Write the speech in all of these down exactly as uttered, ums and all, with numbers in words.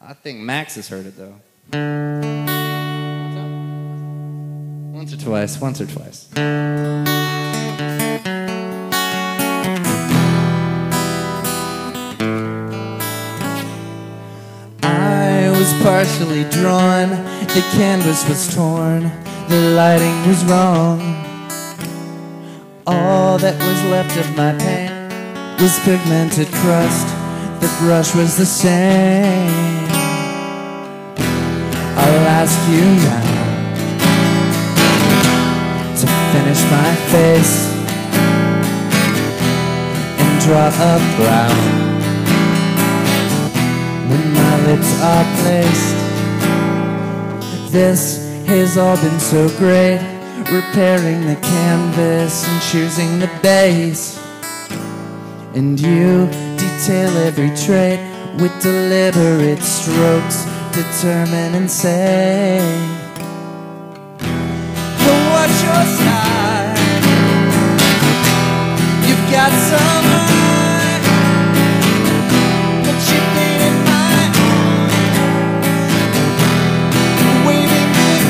I think Max has heard it though. Once or twice, once or twice. I was partially drawn, the canvas was torn, the lighting was wrong. All that was left of my paint was pigmented crust, the brush was the same. I'll ask you now to finish my face and draw a brow when my lips are placed. This has all been so great, repairing the canvas and choosing the base. And you detail every trait with deliberate strokes, determine and say, what's your style? You've got some eye, but you painted my eye, waving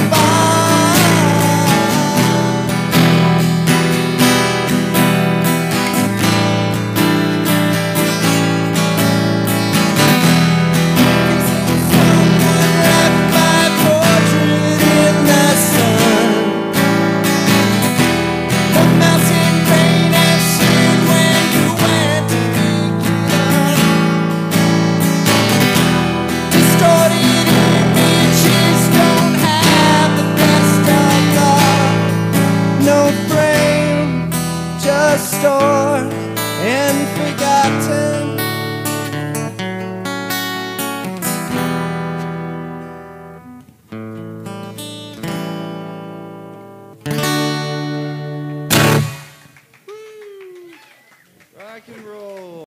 and forgotten. Rock and roll.